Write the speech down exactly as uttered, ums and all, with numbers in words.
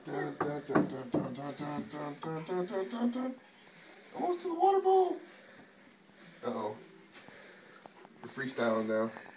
Almost to the water bowl. Uh oh. We're freestyling now.